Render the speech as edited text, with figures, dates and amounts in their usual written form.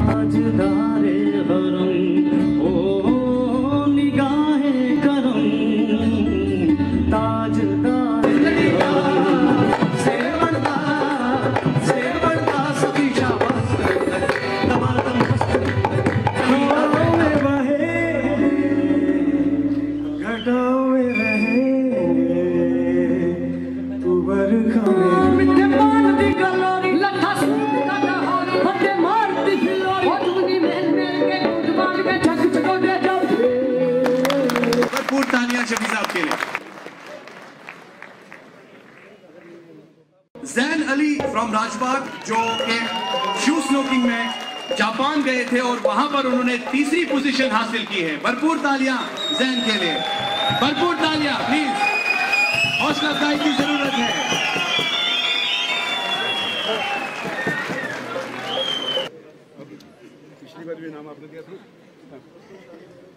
ताजदारे गरम ओ निगाहे करम ताजदारे से बढ़ता सभी शाबाश तमाम हवाओं में बहे घटाओं में रहे तू बरखा में शफी साहब के लिए। जैन अली फ्रॉम राजबाग जो कि शू स्नोकिंग में जापान गए थे और वहां पर उन्होंने तीसरी पोजीशन हासिल की है। भरपूर तालियां जैन के लिए, भरपूर तालियां प्लीज, हौसला अफजाई की जरूरत है। पिछली बार भी नाम आपने दिया था।